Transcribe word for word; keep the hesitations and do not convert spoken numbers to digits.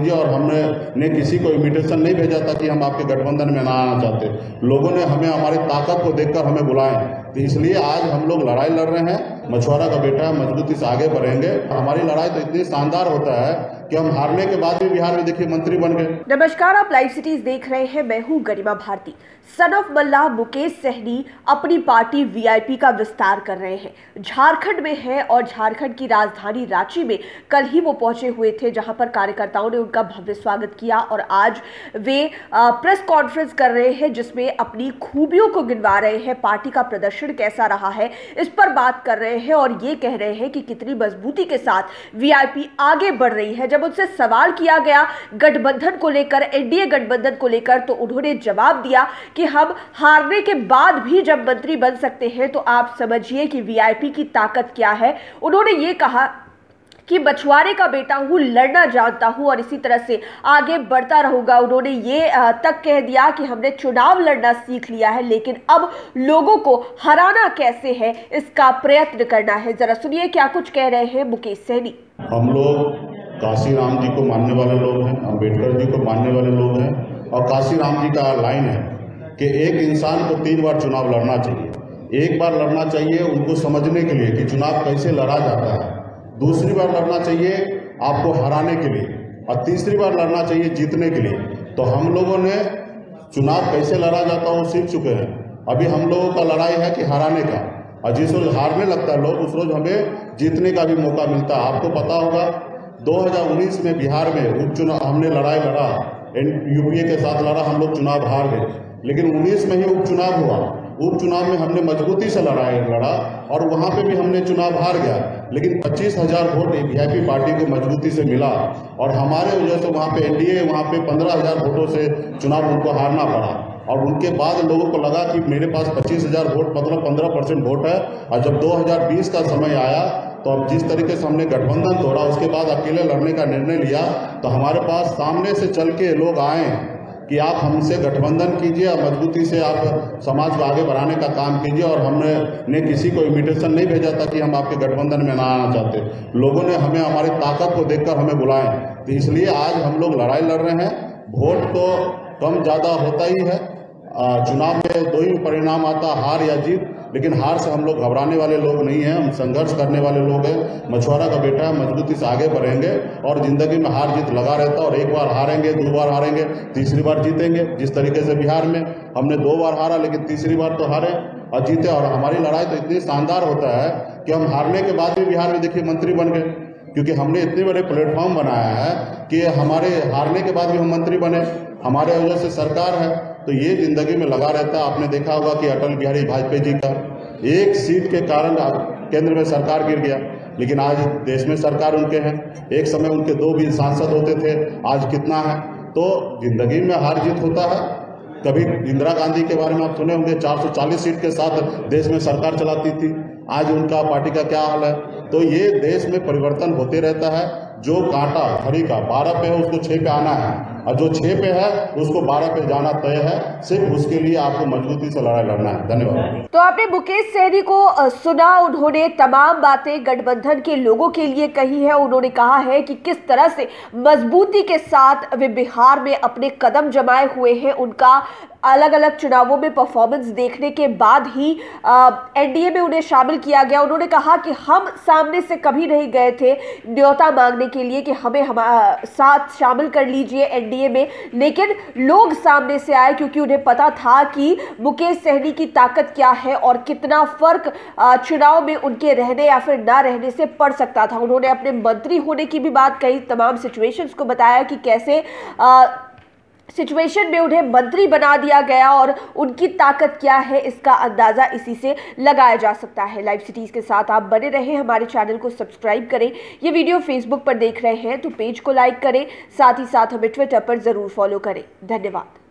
कीजिए। और हमने ने किसी को इन्विटेशन नहीं भेजा था कि हम आपके गठबंधन में ना आना चाहते। लोगों ने हमें हमारी ताकत को देखकर हमें बुलाएं, तो इसलिए आज हम लोग लड़ाई लड़ रहे हैं। मछुआरा का बेटा है, मजबूती से आगे बढ़ेंगे। हमारी लड़ाई तो इतनी शानदार होता है कि हम हारने के बाद भी बिहार में देखिए मंत्री बन गए। नमस्कार, आप लाइव सिटीज देख रहे हैं। मैं हूं गरिमा भारती। सन ऑफ मल्लाह मुकेश सहनी अपनी पार्टी वीआईपी का विस्तार कर रहे हैं। झारखंड में है और झारखंड की राजधानी रांची में कल ही वो पहुंचे हुए थे, जहां पर कार्यकर्ताओं ने उनका भव्य स्वागत किया और आज वे प्रेस कॉन्फ्रेंस कर रहे हैं, जिसमें अपनी खूबियों को गिनवा रहे हैं, पार्टी का प्रदर्शन कैसा रहा है इस पर बात कर रहे हैं और ये कह रहे हैं कि कितनी मजबूती के साथ वीआईपी आगे बढ़ रही है। जब उनसे सवाल किया गया गठबंधन को लेकर, एनडीए गठबंधन को लेकर, तो उन्होंने जवाब दिया कि हम हारने के बाद भी जब मंत्री बन सकते हैं तो आप समझिए कि वीआईपी की ताकत क्या है। उन्होंने ये कहा कि मछुआरे का बेटा हूं, लड़ना जानता हूं और इसी तरह से आगे बढ़ता रहूंगा। उन्होंने ये तक कह दिया कि हमने चुनाव लड़ना सीख लिया है, लेकिन अब लोगों को हराना कैसे है इसका प्रयत्न करना है। जरा सुनिए क्या कुछ कह रहे हैं मुकेश सहनी। हम लोग काशी राम जी को मानने वाले लोग हैं, अम्बेडकर जी को मानने वाले लोग हैं और काशी राम जी का लाइन है कि एक इंसान को तीन बार चुनाव लड़ना चाहिए। एक बार लड़ना चाहिए उनको समझने के लिए कि चुनाव कैसे लड़ा जाता है, दूसरी बार लड़ना चाहिए आपको हराने के लिए, और तीसरी बार लड़ना चाहिए जीतने के लिए। तो हम लोगों ने चुनाव कैसे लड़ा जाता है वो सीख चुके हैं। अभी हम लोगों का लड़ाई है कि हराने का, और जिस रोज हारने लगता है लोग उस रोज हमें जीतने का भी मौका मिलता है। आपको पता होगा दो हज़ार उन्नीस में बिहार में उपचुनाव हमने लड़ाई लड़ा, यूपीए के साथ लड़ा, हम लोग चुनाव हार गए, लेकिन उन्नीस में ही उपचुनाव हुआ। उपचुनाव में हमने मजबूती से लड़ाई लड़ा और वहां पे भी हमने चुनाव हार गया, लेकिन पच्चीस हजार वोट वीआईपी पार्टी को मजबूती से मिला और हमारे वजह से वहां पे एनडीए वहां पे पंद्रह हजार वोटों से चुनाव उनको हारना पड़ा। और उनके बाद लोगों को लगा कि मेरे पास पच्चीस हजार वोट मतलब पंद्रह परसेंट वोट है। और जब दो हज़ार बीस का समय आया तो अब जिस तरीके से हमने गठबंधन तोड़ा, उसके बाद अकेले लड़ने का निर्णय लिया, तो हमारे पास सामने से चल के लोग आए कि आप हमसे गठबंधन कीजिए और मजबूती से आप समाज को आगे बढ़ाने का काम कीजिए। और हमने ने किसी को इन्विटेशन नहीं भेजा था कि हम आपके गठबंधन में ना आना चाहते। लोगों ने हमें हमारी ताकत को देखकर हमें बुलाएं, तो इसलिए आज हम लोग लड़ाई लड़ रहे हैं। वोट तो कम ज़्यादा होता ही है, चुनाव में दो ही परिणाम आता, हार या जीत, लेकिन हार से हम लोग घबराने वाले लोग नहीं हैं, हम संघर्ष करने वाले लोग हैं। मछुआरा का बेटा है, मजबूती से आगे बढ़ेंगे और जिंदगी में हार जीत लगा रहता है। और एक बार हारेंगे, दो बार हारेंगे, तीसरी बार जीतेंगे। जिस तरीके से बिहार में हमने दो बार हारा, लेकिन तीसरी बार तो हारे और जीते। और हमारी लड़ाई तो इतनी शानदार होता है कि हम हारने के बाद भी बिहार में देखिए मंत्री बन गए, क्योंकि हमने इतने बड़े प्लेटफॉर्म बनाया है कि हमारे हारने के बाद भी हम मंत्री बने। हमारे वजह से सरकार है, तो ये जिंदगी में लगा रहता है। आपने देखा होगा कि अटल बिहारी वाजपेयी जी का एक सीट के कारण केंद्र में सरकार गिर गया, लेकिन आज देश में सरकार उनके हैं। एक समय उनके दो भी सांसद होते थे, आज कितना है। तो जिंदगी में हार जीत होता है। कभी इंदिरा गांधी के बारे में आप सुने होंगे, चार सौ चालीस सीट के साथ देश में सरकार चलाती थी। आज उनका पार्टी का क्या हाल है। तो ये देश में परिवर्तन होते रहता है। जो कांटा घड़ी का बारह पे है उसको छह पे आना है, और जो छह पे है उसको बारह पे जाना तय है। सिर्फ उसके लिए आपको मजबूती से लड़ाई लड़ना है। धन्यवाद। तो आपने मुकेश सहनी को सुना, उन्होंने तमाम बातें गठबंधन के लोगों के लिए कही है। उन्होंने कहा है कि किस तरह से मजबूती के साथ वे बिहार में अपने कदम जमाए हुए हैं। उनका अलग अलग चुनावों में परफॉर्मेंस देखने के बाद ही एनडीए में उन्हें शामिल किया गया। उन्होंने कहा कि हम सामने से कभी नहीं गए थे न्योता मांगने के लिए कि हमें हमारा साथ शामिल कर लीजिए एनडीए में, लेकिन लोग सामने से आए क्योंकि उन्हें पता था कि मुकेश सहनी की ताकत क्या है और कितना फर्क चुनाव में उनके रहने या फिर ना रहने से पड़ सकता था। उन्होंने अपने मंत्री होने की भी बात कही, तमाम सिचुएशंस को बताया कि कैसे आ, सिचुएशन में उन्हें मंत्री बना दिया गया और उनकी ताकत क्या है इसका अंदाजा इसी से लगाया जा सकता है। लाइव सिटीज के साथ आप बने रहें, हमारे चैनल को सब्सक्राइब करें। ये वीडियो फेसबुक पर देख रहे हैं तो पेज को लाइक करें, साथ ही साथ हमें ट्विटर पर जरूर फॉलो करें। धन्यवाद।